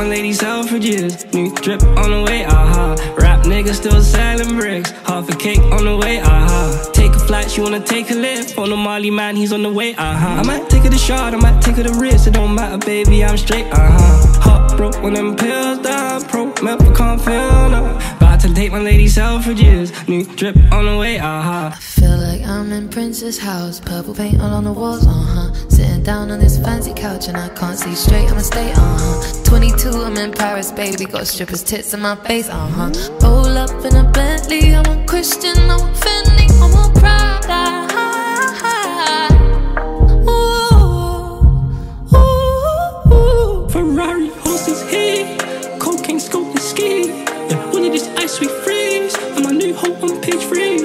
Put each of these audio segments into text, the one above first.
my lady Selfridges. New drip on the way, Rap nigga still selling bricks. Half a cake on the way, Take a flight, she wanna take a lift. On the Molly man, he's on the way, I might take her to shot, I might take her to wrist. It don't matter, baby, I'm straight, Hot broke when them pills down. Pro milk, I can't feel no. About to take my lady Selfridges. New drip on the way, I feel like I'm in Prince's house. Purple paint all on the walls, Sitting down on this fancy couch and I can't see straight, I'ma stay, 22, I'm in Paris, baby. Got strippers' tits in my face, Roll up in a Bentley, I want Christian, I want Fendi, I want Prada. Ferrari, horses here, cocaine, scope and ski. Yeah, one of this ice we freeze, and my new home on page 3.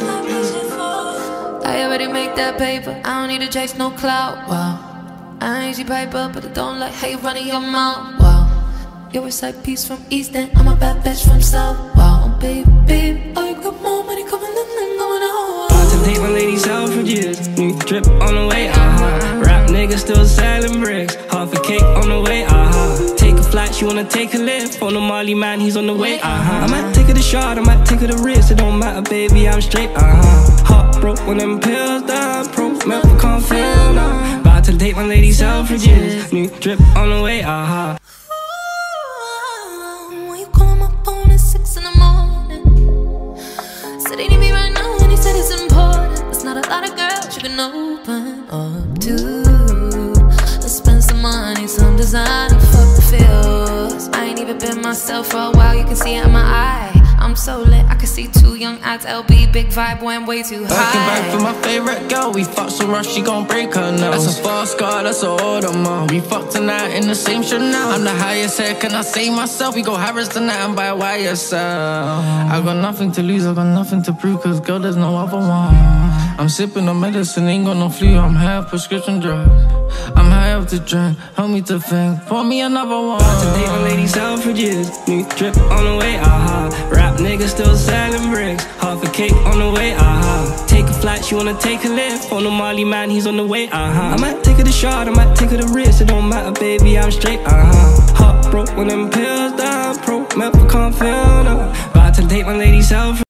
I already make that paper, I don't need to chase no clout, wow. I ain't easy piper, but I don't like how you running your mouth, wow. You're a side piece from East End, I'm a bad bitch from South, wow. Oh, baby, baby, oh, you got more money coming in than going out. About to take my lady Selfridges. New drip on the way, Rap nigga still selling bricks. Half a cake on the way, Take a flight, she wanna take a lift. On the Molly man, he's on the way, I might take her to shot, I might take her to wrist. It don't matter, baby, I'm straight, Hot broke when them pills down. Pro milk, I can't feel no. About to take my lady Selfridges. New drip on the way, When you call my phone at 6 in the morning, said they need me right now and he said it's important. There's not a lot of girls you can open up to. Let's spend some money, some designer, fuck the feels. I ain't even been myself for a while, you can see it in my eye. I'm so lit, I can see 2 young ads, LB, big vibe, boy, I'm way too high. Looking back for my favorite girl, we fucked so much she gon' break her nose. That's a fast car, that's a Audemars. We fucked tonight in the same Chanel. I'm the highest head, can I say myself? We go Harris tonight and buy YSL. I got nothing to lose, I got nothing to prove, cause girl, there's no other one. I'm sipping on medicine, ain't got no flu, I'm high off prescription drugs. I'm high up to drink, help me to think, pour me another one. About to take my lady Selfridges. New drip on the way, Rap nigga still selling bricks. Half a cake on the way, Take a flight, she wanna take a lift. On the Molly man, he's on the way, I might take her to shot, I might take her to wrist. It don't matter, baby, I'm straight, Hot broke when them pills down. Pro milk, I can't feel no. About to take my lady Selfridges.